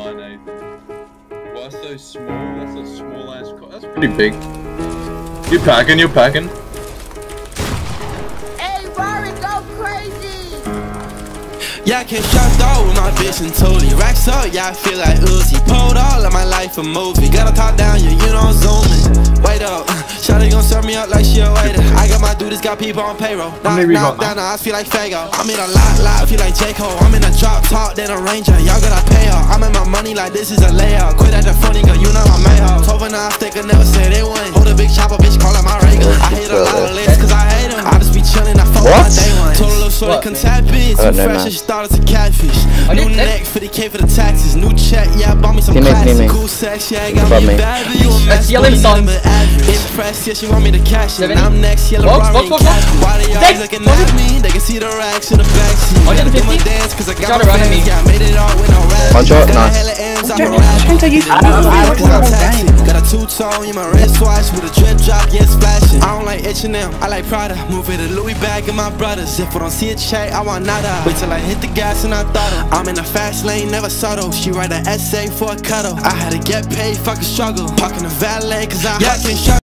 Nathan. Why so small? That's a small ass car. That's pretty big. You packing? You packing? Hey, Rory, go crazy! Yeah, I can't shot dog with my bitch and totally racks up. Yeah, I feel like Uzi. Pulled all of my life a movie. Gotta talk down, you know I'm zooming. Wait up, Shawty gon' serve me up like she a waiter. I got my dudes, got people on payroll. Knock down, I feel like Fago. I'm in a lot, feel like J. Cole. I'm in a drop top, then a Ranger. Y'all gotta pay her. I'm in my money like this is a layout. Quit at the funny girl, you know I made her. Tova now, they could never say they won. Hold a big chopper, bitch, call it my Reagan. I hit a lot of lists cause I hate them. I just be chillin', I fuck my day one. Told a little shorty can tap it. Too fresh as she started to catfish. New neck, 50K for the taxes. New check, yeah, I bought me some classic. Cool sex, yeah, I got me a bad bitch. You a mess, impressed, yeah, she want me to cash it. I'm next, yellow Rory and cash. Why they always looking at me? They can see the racks in the backseat. I'm doing my dance cause I got my fans. Yeah, I made it all with no rap. Got hella M's, I'm a rap. Got a two-tone in my wristwatch with a drip drop, yeah, it's flashing. I don't like H&M, I like Prada. Move it a Louis bag in my brothers. If I don't see a check, I want nada. Wait till I hit the gas and I throttle. I'm in the fast lane, never subtle. She write an essay for a cuddle. I had to get paid, fucking struggle. Parking the valet cause I can't shut.